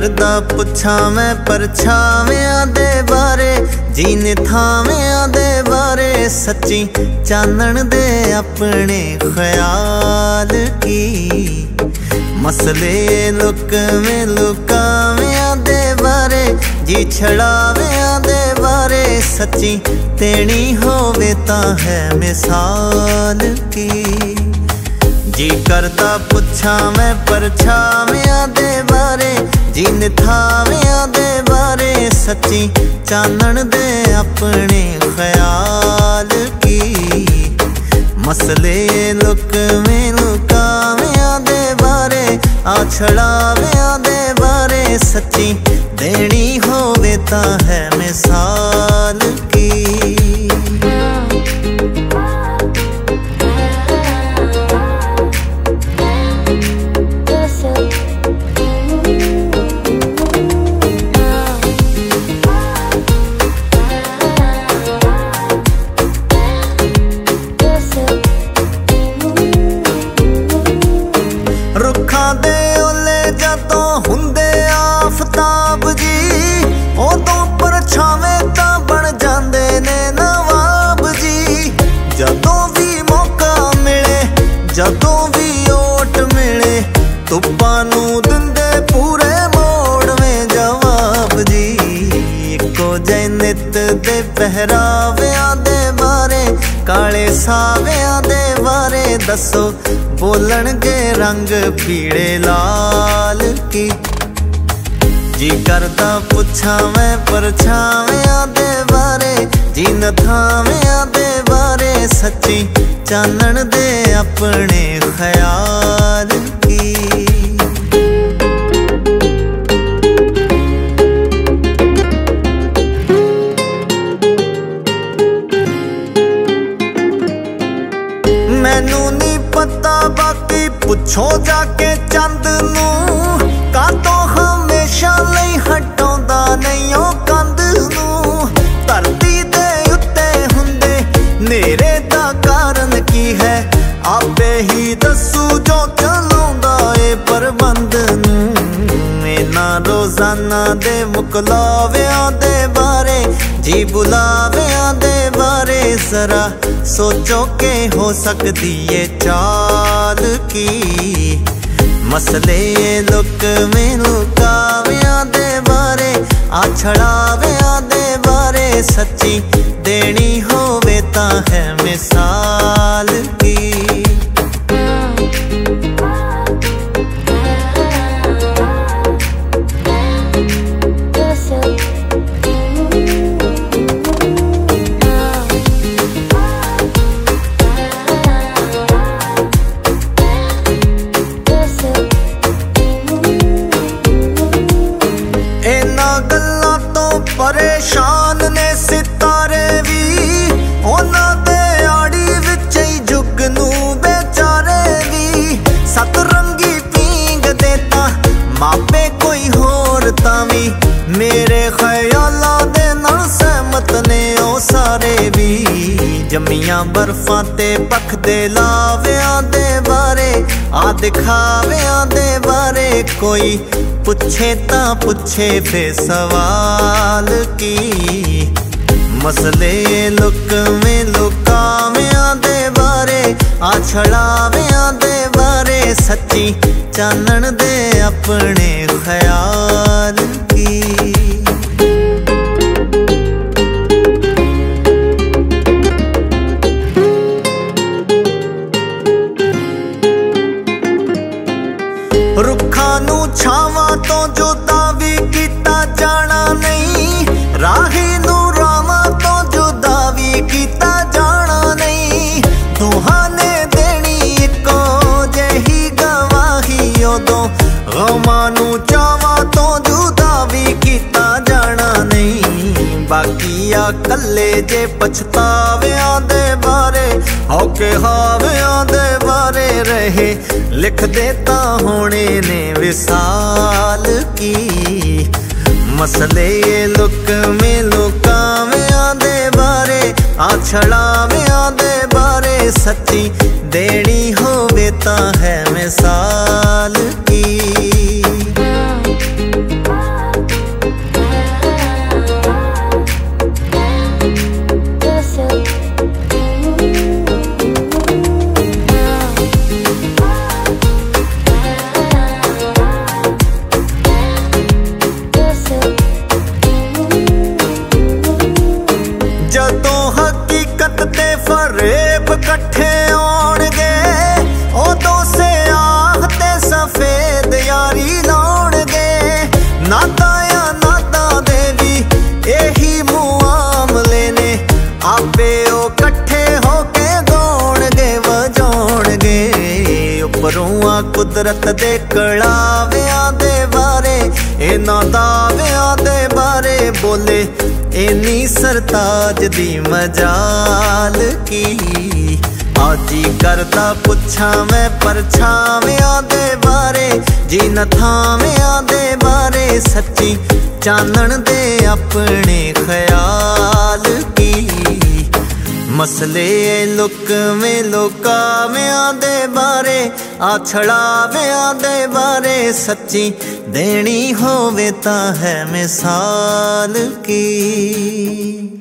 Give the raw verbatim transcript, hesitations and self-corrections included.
करदा पुछा मैं परछावियां दे बारे, जीने थावियां दे बारे, सच्ची चानन दे अपने ख्याल की। मसले लुकवें लुकावियां दे बारे, जी छड़ावियां दे बारे, सच्ची तेनी होवे तां है मिसाल की। जी करदा पुछा मैं परछावियां दे बारे, जीन थावियां दे बारे, सच्ची चानन दे अपने ख्याल की। मसले लुकवें लुकावियां दे बारे, आ छड़ावियां दे बारे, सच्ची देनी होवे तां है मिसाल की। जदों भी ओट मिले तुप्पां नूं दिंदे पूरे मोड़वें जवाब जी। इक्को जै नित दे पहरावियां दे बारे, काले सावियां दे बारे, दसो बोलणगे रंग पीड़े लाल की। जी करदा पुछा मैं परछावियां दे बारे, जीन थावियां दे बारे, सच्ची चानन दे अपने ख्याल की। मैनू नी पता बाकी पुछो जाके चंद नू, कातों हमेशा लई हटाउंदा नहीं ओ कंध नू। धरती दे उत्ते हुंदे नेरे दा कारण की है, आपे ही दसू जो चलाउंदा ए प्रबंध नू। इन्हां रोजाना दे मुकलावियां दे बारे, जी बुलावियां दे बारे, जरा सोचो के हो सकदी ए चाल की। मसले लुकवें लुकावियां दे बारे, आ छड़ावियां दे बारे, सच्ची देनी होवे तां है मिसाल की। परेशान ने सितारे भी, उन्हां दे आड़ी विच ही जुग नू बेचारे भी। सतरंगी पींग देता मापे कोई होर तावी, मेरे ख्यालां दे नाल सहमत ने ओ सारे भी। जमियां बर्फां ते पखदे लावियां दे बारे, आ दिखावियां दे बारे, कोई पुछे ता पुछे बेसवाल की। मसले लुकवें लुकावियां दे बारे, आ छड़ावियां दे बारे, सच्ची चानन दे अपने ख्याल की। रुखां नू छावां तो जुदा भी कीता जाना नहीं, राही नू रावां तो जुदा भी कीता जाना नहीं। दोहां ने देनी इक्को जही गवाही, उदों गमां नू चावां तो जुदा भी कीता जाना नहीं। बाकी आ कल्ले जे पछतावियां दे बारे, औके हावियां दे बारे रहे, लिख देता होने ने विसाल की। मसले लुकवें लुकावियां दे बारे, आ छड़ावियां दे बारे, सच्ची देनी होवे तां है मिसाल की। हकीकत ते फरेब कट्ठे आउणगे, उदों सियाह ते सफेद यारी लाउणगे। नादां नादां दे भी यही मुआमले ने, आपे ओ कट्ठे होके गाउणगे वजाउणगे। उपरों आ कुदरत दे कड़ावियां दे बारे, इन्हां दावियां दे बारे बोले इन्नी सरताज दी मजाल की। आजी करदा पुछां मैं परछावियां दे बारे, जी नथावियां दे बारे सच्ची चानण दे अपने ख्याल की। मसले लुकवें लुकावियां दे बारे, आछड़ावियां दे बारे सच्ची देनी होवे तां है मिसाल की।